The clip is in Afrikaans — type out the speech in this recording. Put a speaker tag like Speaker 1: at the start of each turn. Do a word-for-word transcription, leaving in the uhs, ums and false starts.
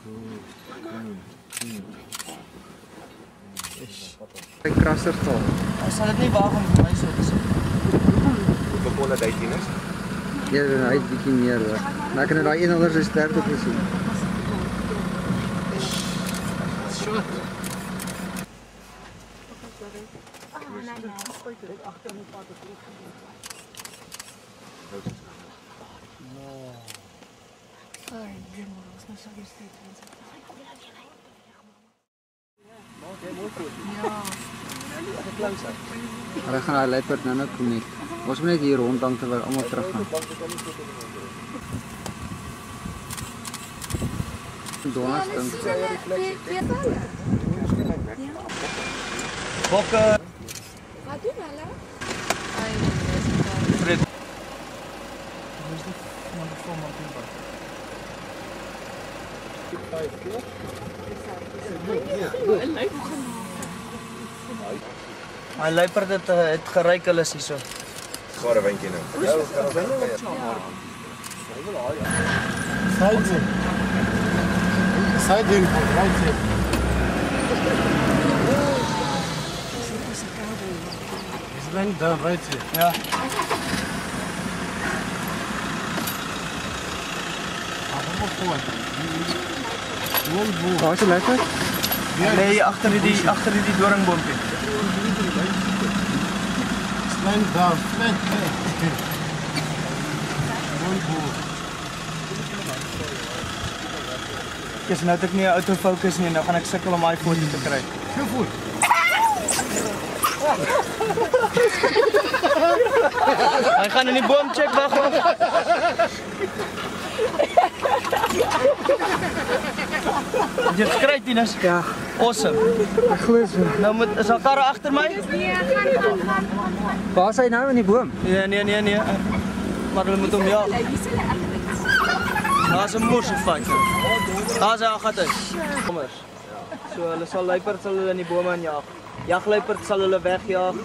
Speaker 1: Een krassertal.
Speaker 2: Sal dit nie waag om vir my so te sê?
Speaker 3: Bekolle duitienis?
Speaker 1: Ja, hy het bietjie meer hoor. Maar ek het daai een honderd se sterkte gesien.
Speaker 3: Shot.
Speaker 1: Hulle gaan daai luiperd nou nou kom net. Ons moet net hier rond hang terwyl almal terug gaan. Donas dink.
Speaker 2: Bokke.
Speaker 4: Wat doen hulle?
Speaker 2: Fred. Dis nie maar die vorm van die My luiperd het, het geryk hulle is hier so.
Speaker 3: Gare windjie nou.
Speaker 5: Side in. Side in, right in. He's laying down right here.
Speaker 2: Ja.
Speaker 1: Waar is die luiperd?
Speaker 2: Nee, agter die agter die doringboompie.
Speaker 5: Laying down, flat there. One ball.
Speaker 2: Dis nou het ek nie 'n autofokus nie, nou gaan ek sukkel om daai foto te kry.
Speaker 5: Heel goed.
Speaker 2: Hy gaan in die boom check, wag wag. Jy skry Tinus.
Speaker 1: Ja,
Speaker 2: Awesome.
Speaker 1: ek glo so.
Speaker 2: Nou moet is daar karre agter my?
Speaker 4: Nee, gaan gaan gaan.
Speaker 1: Waar is hy nou in die boom?
Speaker 2: Nee, nee, nee, nee. Maar hulle moet hom ja.
Speaker 4: Hier is hulle agter.
Speaker 2: Daar's 'n moersevat. Daar's hy agter. Kommers. So hulle sal luiperd sal hulle in die bome aanjaag. Jagluiperd sal hulle wegjaag.